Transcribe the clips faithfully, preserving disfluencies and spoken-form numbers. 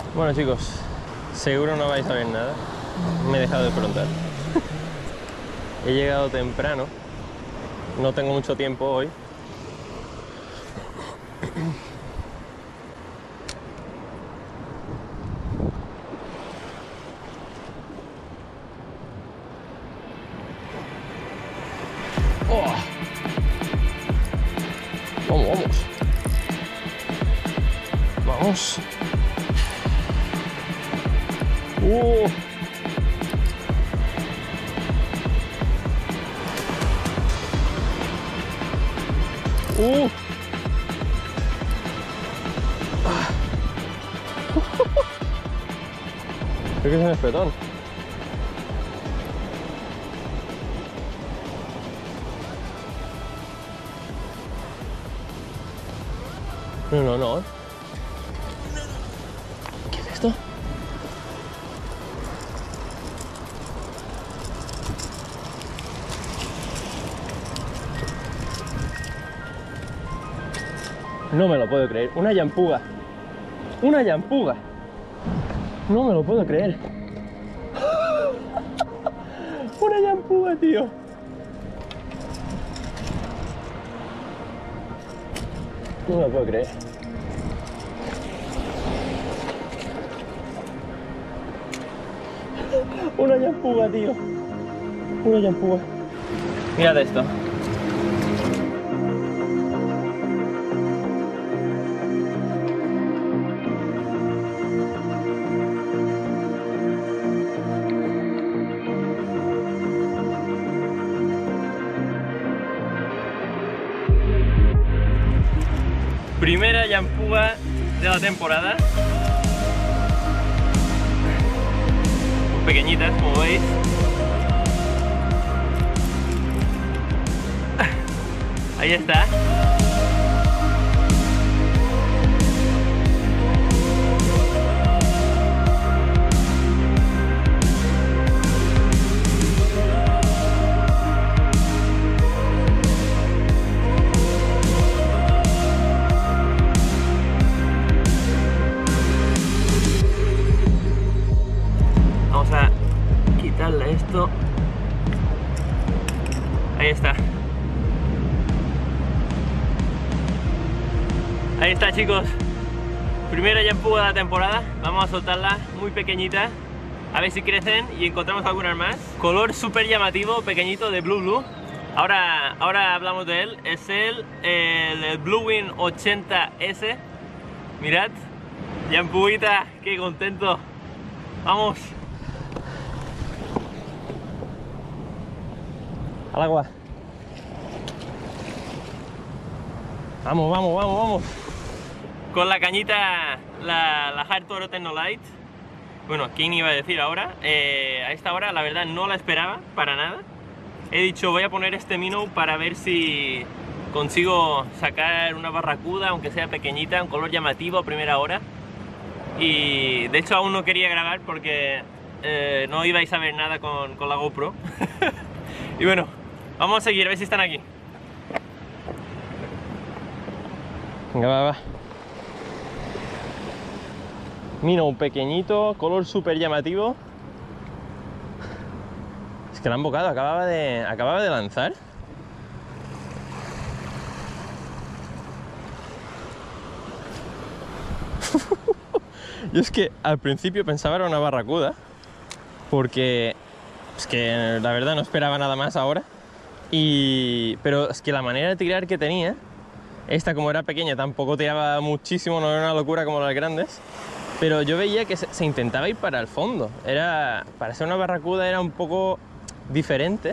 Bueno chicos, seguro no vais a ver nada. Me he dejado de frontar. He llegado temprano. No tengo mucho tiempo hoy. Oh. Vamos, vamos. Vamos. Uh. Uh. Ah. Creo que es un espetón. No, no, no. ¿Qué es esto? No me lo puedo creer. Una llampuga. Una llampuga. No me lo puedo creer. Una llampuga, tío. No me lo puedo creer. Una llampuga, tío. Una llampuga. Mirad esto. Primera llampuga de la temporada. Muy pequeñitas, como veis. Ahí está. Vamos a quitarle esto. Ahí está. Ahí está, chicos. Primera llampuga de la temporada. Vamos a soltarla muy pequeñita. A ver si crecen y encontramos algunas más. Color súper llamativo, pequeñito, de Blue Blue. Ahora, ahora hablamos de él. Es el, el, el Bluewing ochenta ese. Mirad. Llampuguita, qué contento. Vamos. Al agua. Vamos, vamos, vamos, vamos. Con la cañita, la, la Hard Toro Technolite. Bueno, ¿quién iba a decir ahora? Eh, a esta hora, la verdad, no la esperaba para nada. He dicho, voy a poner este minnow para ver si consigo sacar una barracuda, aunque sea pequeñita, un color llamativo a primera hora. Y de hecho aún no quería grabar porque eh, no ibais a ver nada con, con la GoPro. Y bueno, vamos a seguir, a ver si están aquí. Venga, va, va. Minnow pequeñito, color súper llamativo. Es que la han bocado, acababa de, acababa de lanzar. Yo es que al principio pensaba era una barracuda, porque es que la verdad no esperaba nada más ahora. Y, pero es que la manera de tirar que tenía, esta como era pequeña tampoco tiraba muchísimo, no era una locura como las grandes. Pero yo veía que se, se intentaba ir para el fondo. Era, para ser una barracuda era un poco diferente.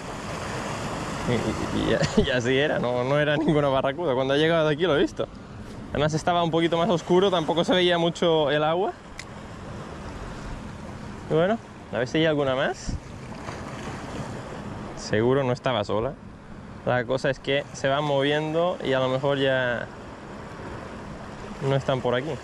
Y, y, y, y así era, no, no era ninguna barracuda. Cuando he llegado de aquí lo he visto. Además estaba un poquito más oscuro, tampoco se veía mucho el agua. Y bueno, a ver si hay alguna más. Seguro no estaba sola. La cosa es que se van moviendo y a lo mejor ya no están por aquí.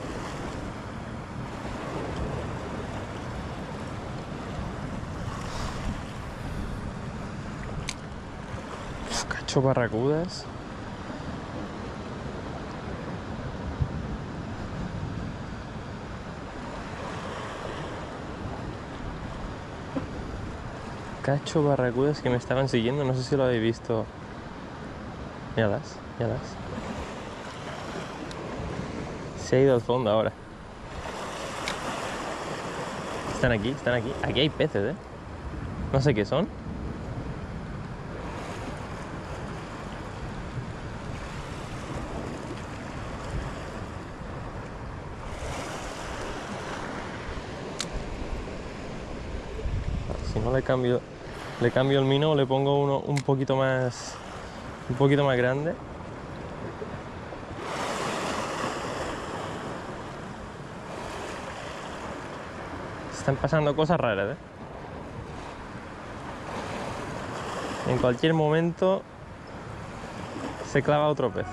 Cacho barracudas. cacho barracudas que me estaban siguiendo, no sé si lo habéis visto. Míralas, míralas. Se ha ido al fondo ahora. Están aquí, están aquí. Aquí hay peces, ¿eh? No sé qué son. Si no le cambio, le cambio el mino, le pongo uno un poquito más, un poquito más grande. Están pasando cosas raras, ¿eh? En cualquier momento se clava otro pez.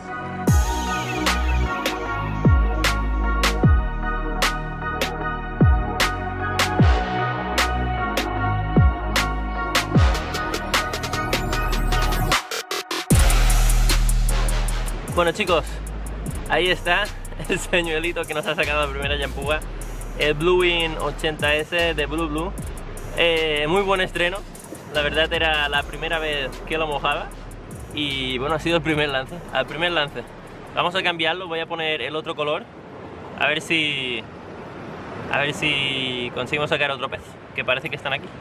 Bueno chicos, ahí está el señuelito que nos ha sacado la primera llampuga, el Blue Wing ochenta ese de Blue Blue. Eh, muy buen estreno, la verdad era la primera vez que lo mojaba y bueno, ha sido el primer lance, al primer lance. Vamos a cambiarlo, voy a poner el otro color, a ver si a ver si conseguimos sacar otro pez, que parece que están aquí.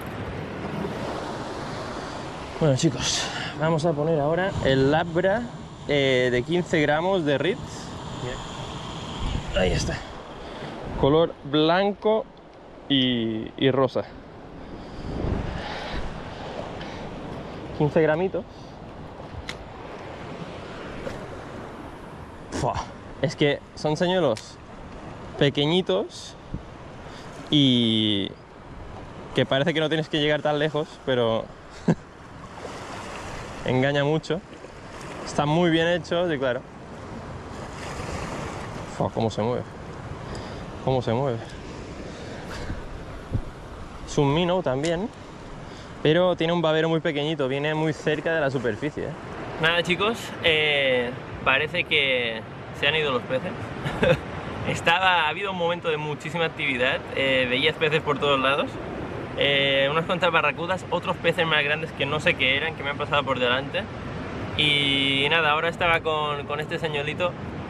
Bueno chicos, vamos a poner ahora el labra eh, de quince gramos de Ritz. Ahí está, color blanco y, y rosa. quince gramitos. Fua. Es que son señuelos pequeñitos y que parece que no tienes que llegar tan lejos, pero engaña mucho. Están muy bien hechos y claro. Fua, cómo se mueve. Cómo se mueve. Es un minnow también, pero tiene un babero muy pequeñito, viene muy cerca de la superficie, ¿eh? Nada chicos, eh, parece que se han ido los peces. Estaba, ha habido un momento de muchísima actividad, eh, veías peces por todos lados, eh, unas cuantas barracudas, otros peces más grandes que no sé qué eran, que me han pasado por delante. Y nada, ahora estaba con, con este señuelito.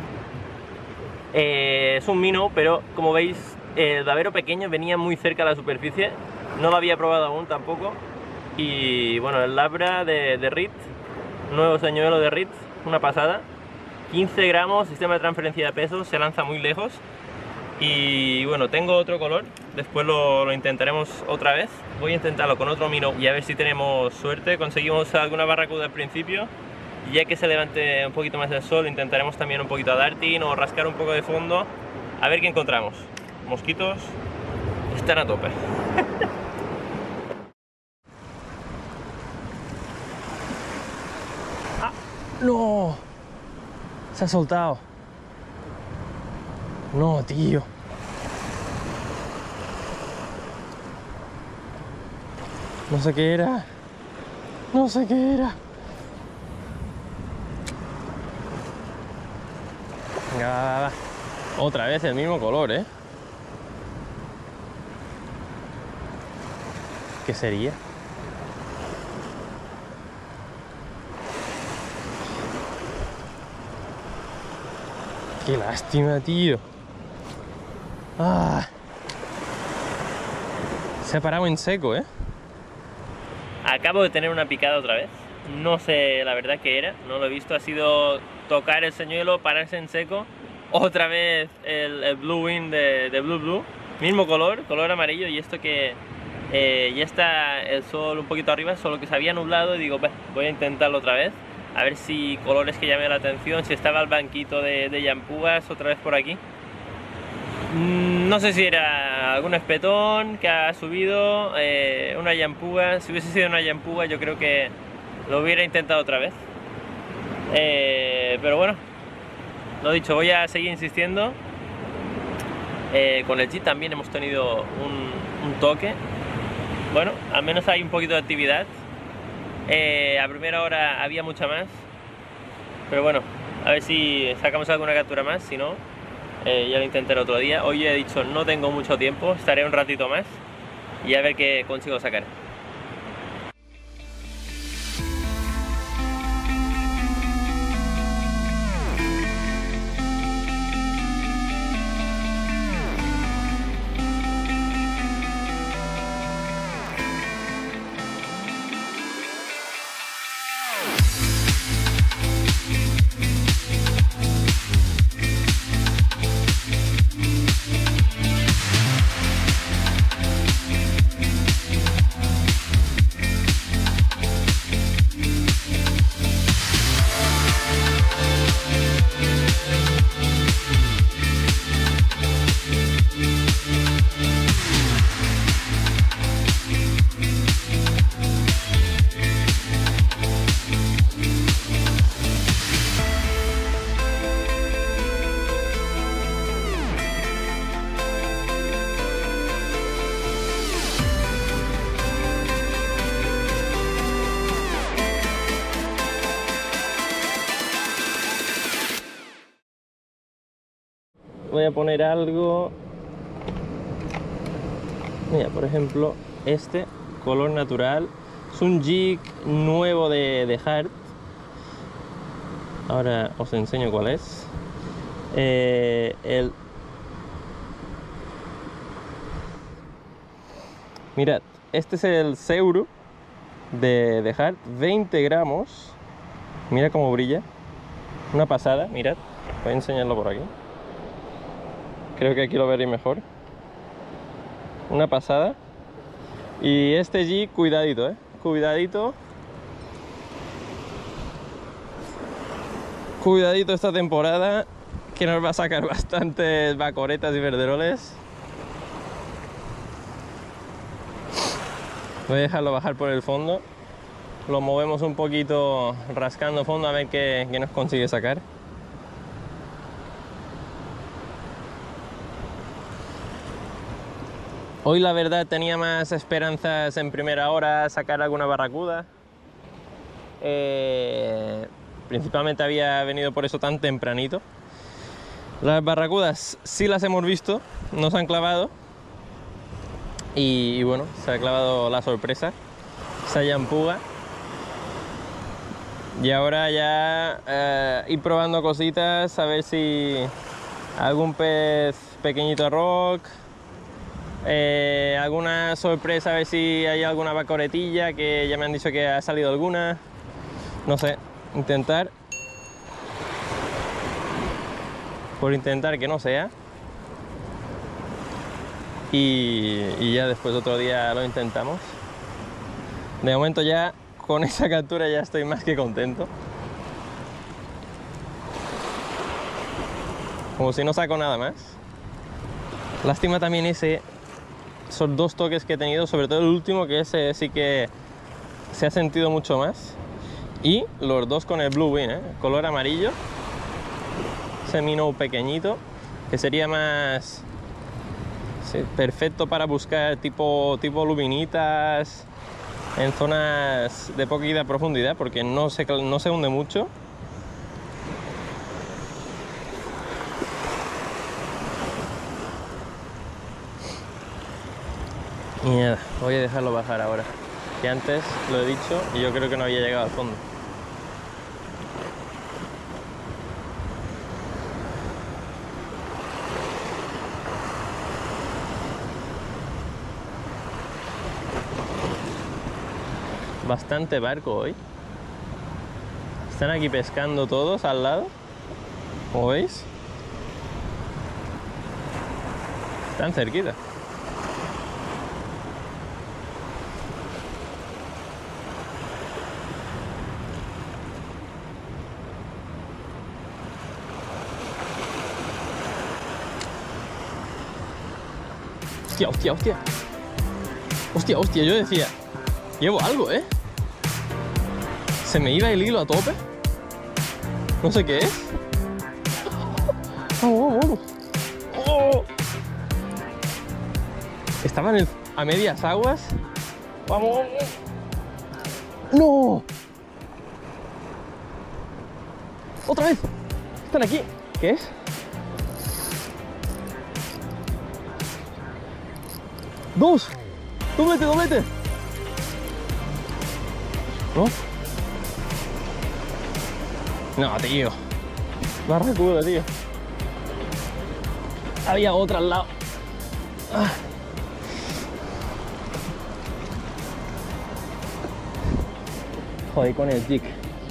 Eh, es un minnow, pero como veis el babero pequeño venía muy cerca a la superficie, no lo había probado aún tampoco. Y bueno, el labra de, de Ritz, nuevo señuelo de Ritz, una pasada. quince gramos, sistema de transferencia de pesos, se lanza muy lejos. Y bueno, tengo otro color, después lo, lo intentaremos otra vez. Voy a intentarlo con otro minnow y a ver si tenemos suerte, conseguimos alguna barracuda al principio. Y ya que se levante un poquito más el sol, intentaremos también un poquito a darting o rascar un poco de fondo, a ver qué encontramos. Mosquitos están a tope. ¡Ah! ¡No! Se ha soltado. No, tío. No sé qué era. No sé qué era. Venga, va, va, va. Otra vez el mismo color, ¿eh? ¿Qué sería? Qué lástima, tío. Ah. Se ha parado en seco, ¿eh? Acabo de tener una picada otra vez. No sé la verdad qué era, no lo he visto. Ha sido tocar el señuelo, pararse en seco. Otra vez el, el Blue Wing de, de Blue Blue. Mismo color, color amarillo. Y esto que eh, ya está el sol un poquito arriba, solo que se había nublado. Y digo, voy a intentarlo otra vez. A ver si colores que llamen la atención. Si estaba el banquito de, de llampugas otra vez por aquí. No sé si era algún espetón que ha subido, eh, una llampuga. Si hubiese sido una llampuga yo creo que lo hubiera intentado otra vez. Eh, pero bueno, lo dicho, voy a seguir insistiendo. Eh, con el Jeep también hemos tenido un, un toque. Bueno, al menos hay un poquito de actividad. Eh, a primera hora había mucha más. Pero bueno, a ver si sacamos alguna captura más, si no... Eh, ya lo intentaré otro día. Hoy he dicho no tengo mucho tiempo, estaré un ratito más y a ver qué consigo sacar. voy a poner algo. Mira, por ejemplo, este color natural. Es un jig nuevo de, de Hart. Ahora os enseño cuál es. Eh, el... Mirad, este es el Seuru de, de Hart, veinte gramos. Mira cómo brilla. Una pasada, mirad. Voy a enseñarlo por aquí. Creo que aquí lo veréis mejor. Una pasada. Y este jig, cuidadito, eh. Cuidadito. Cuidadito esta temporada, que nos va a sacar bastantes bacoretas y verderoles. Voy a dejarlo bajar por el fondo. Lo movemos un poquito rascando fondo a ver qué, qué nos consigue sacar. Hoy la verdad tenía más esperanzas en primera hora sacar alguna barracuda. Eh, principalmente había venido por eso tan tempranito. Las barracudas sí las hemos visto, nos han clavado. Y, y bueno, se ha clavado la sorpresa, Sayampuga. Y ahora ya eh, ir probando cositas, a ver si algún pez pequeñito rock. Eh, alguna sorpresa, a ver si hay alguna bacoretilla, que ya me han dicho que ha salido alguna. No sé, intentar. Por intentar que no sea. Y, y ya después otro día lo intentamos. De momento ya con esa captura ya estoy más que contento. Como si no saco nada más. Lástima también ese... Esos dos toques que he tenido, sobre todo el último, que ese sí que se ha sentido mucho más. Y los dos con el Blue Win, ¿eh? Color amarillo. Ese minnow pequeñito, que sería más... Sí, perfecto para buscar tipo, tipo lubinitas en zonas de poquita profundidad, porque no se, no se hunde mucho. Y nada, voy a dejarlo bajar ahora, que antes lo he dicho y yo creo que no había llegado al fondo. Bastante barco hoy. Están aquí pescando todos al lado, como veis. Están cerquita. Hostia, hostia, hostia. Hostia, hostia, yo decía, llevo algo, ¿eh? Se me iba el hilo a tope. No sé qué es. Vamos, vamos, vamos. Oh. Estaban en, a medias aguas. Vamos, vamos. ¡No! ¡Otra vez! Están aquí. ¿Qué es? ¡Dos! ¡Doblete, doblete! ¿No? No, tío. Barracuda, tío. Había otra al lado. Ah. Joder, con el jig.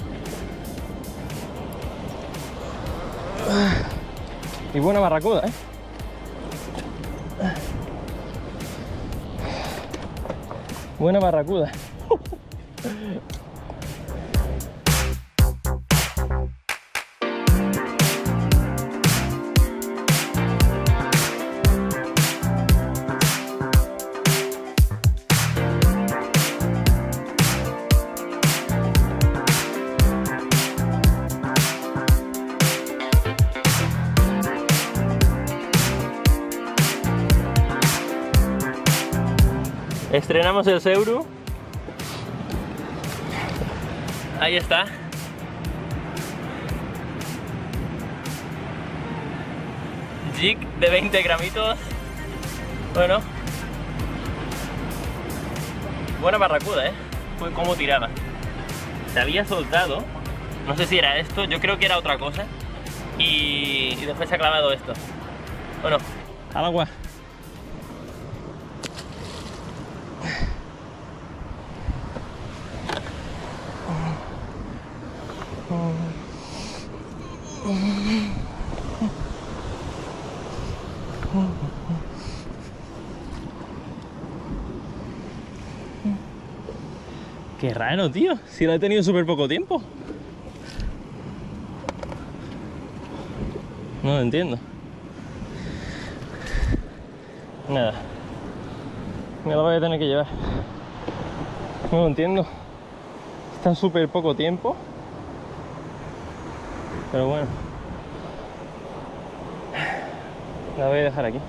Ah. Y buena barracuda, ¿eh? Buena barracuda. Estrenamos el Seuru. Ahí está. jig de veinte gramitos. Bueno, buena barracuda, ¿eh? Fue como tiraba. Se había soltado, no sé si era esto, yo creo que era otra cosa. Y, y después se ha clavado esto. Bueno, al agua. Qué raro, tío. Si la he tenido súper poco tiempo. No lo entiendo. Nada. Me la voy a tener que llevar. No lo entiendo. Está súper poco tiempo. Pero bueno. La voy a dejar aquí.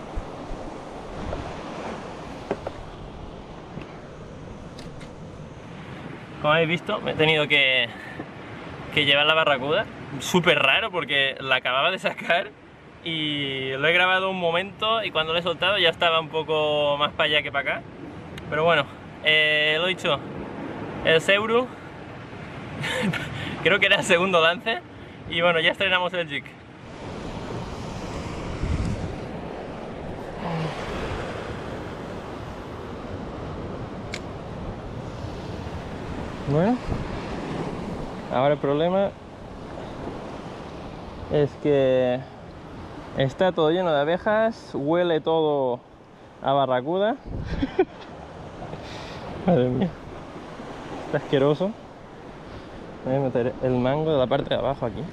Como habéis visto, me he tenido que, que llevar la barracuda. Súper raro porque la acababa de sacar y lo he grabado un momento y cuando lo he soltado ya estaba un poco más para allá que para acá. Pero bueno, eh, lo he dicho, el Seuru, creo que era el segundo lance y bueno, ya estrenamos el jig. Bueno, ahora el problema es que está todo lleno de abejas, huele todo a barracuda. Madre mía, está asqueroso. Voy a meter el mango de la parte de abajo aquí.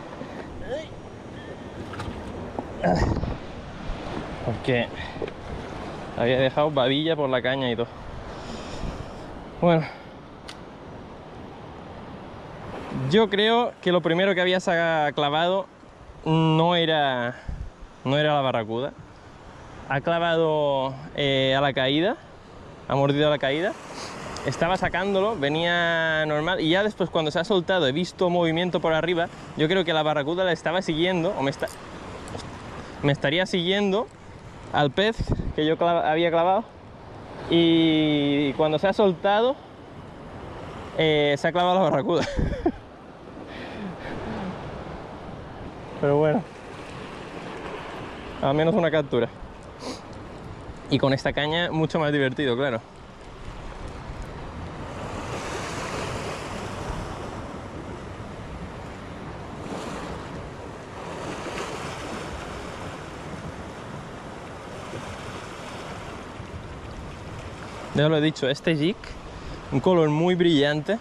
Porque había dejado babilla por la caña y todo. Bueno. Yo creo que lo primero que había clavado no era, no era la barracuda. Ha clavado eh, a la caída, ha mordido a la caída. Estaba sacándolo, venía normal y ya después cuando se ha soltado he visto movimiento por arriba. Yo creo que la barracuda la estaba siguiendo o me, está, me estaría siguiendo al pez que yo clav, había clavado. Y cuando se ha soltado eh, se ha clavado la barracuda. Pero bueno, al menos una captura. Y con esta caña mucho más divertido, claro. Ya lo he dicho, este jig, un color muy brillante.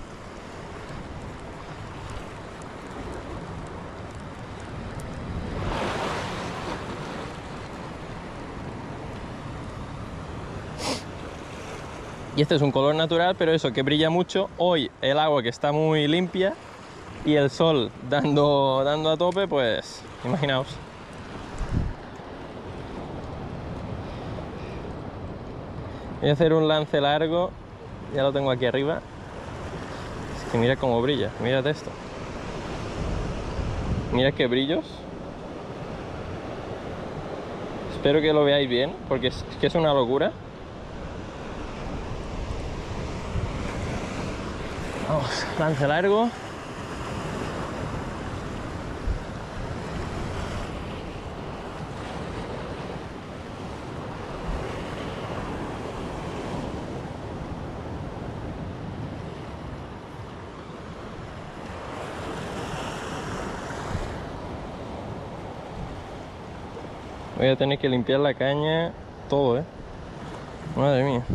Y este es un color natural, pero eso, que brilla mucho. Hoy el agua que está muy limpia y el sol dando, dando a tope, pues imaginaos. Voy a hacer un lance largo, ya lo tengo aquí arriba. Es que mira cómo brilla, mírate esto. Mira qué brillos. Espero que lo veáis bien, porque es, es que es una locura. Vamos, lance largo. Voy a tener que limpiar la caña todo, eh. Madre mía.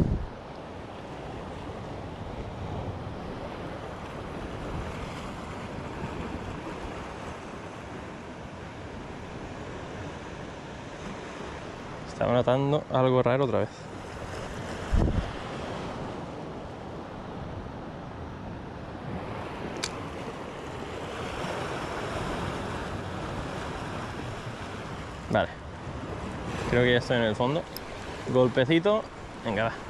Estaba notando algo raro otra vez. Vale. Creo que ya estoy en el fondo. Golpecito. Venga, va.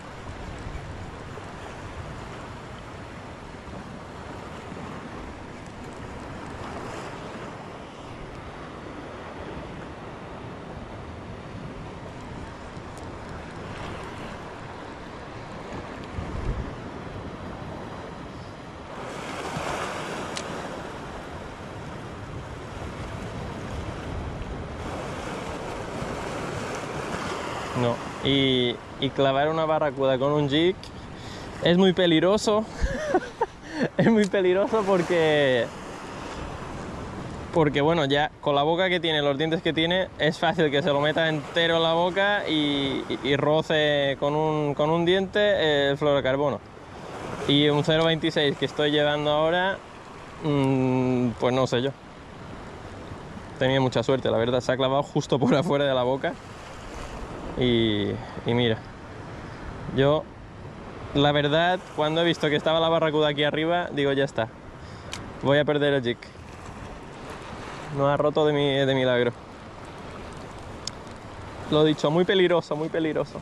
No. Y, y clavar una barracuda con un jig es muy peligroso. Es muy peligroso porque... Porque bueno, ya con la boca que tiene, los dientes que tiene, es fácil que se lo meta entero en la boca y, y, y roce con un, con un diente el fluorocarbono. Y un cero veintiséis que estoy llevando ahora, mmm, pues no sé yo. Tenía mucha suerte, la verdad, se ha clavado justo por afuera de la boca. Y, y mira, yo, la verdad, cuando he visto que estaba la barracuda aquí arriba, digo, ya está, voy a perder el jig. No ha roto de, mi, de milagro. Lo dicho, muy peligroso, muy peligroso.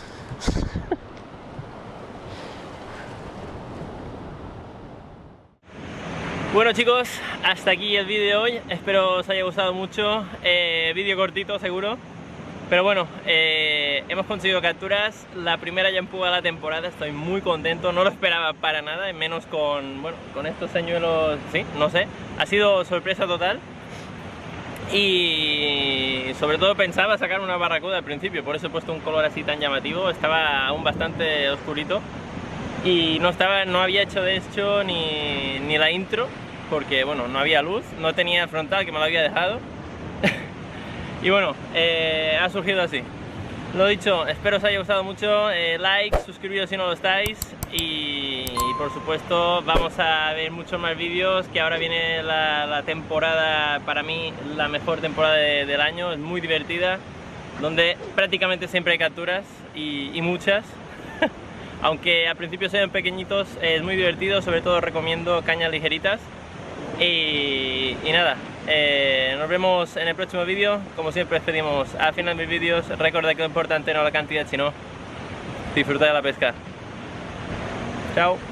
Bueno chicos, hasta aquí el vídeo de hoy. Espero os haya gustado mucho. Eh, vídeo cortito seguro. Pero bueno, eh, hemos conseguido capturas. La primera ya empuja la temporada. Estoy muy contento. No lo esperaba para nada. Menos con, bueno, con estos señuelos. Sí, no sé. Ha sido sorpresa total. Y sobre todo pensaba sacar una barracuda al principio, por eso he puesto un color así tan llamativo. Estaba aún bastante oscurito y no estaba, no había hecho de hecho ni, ni la intro, porque bueno, no había luz, no tenía frontal que me lo había dejado. Y bueno, eh, ha surgido así. Lo dicho, espero os haya gustado mucho. eh, like, suscribiros si no lo estáis. Y, y por supuesto vamos a ver muchos más vídeos, que ahora viene la, la temporada, para mí la mejor temporada de, del año. Es muy divertida, donde prácticamente siempre hay capturas y, y muchas. Aunque al principio sean pequeñitos, es muy divertido. Sobre todo recomiendo cañas ligeritas. Y, y nada, eh, nos vemos en el próximo vídeo. Como siempre os pedimos al final de mis vídeos, recordad que lo importante no es la cantidad, sino disfrutar de la pesca. Chao.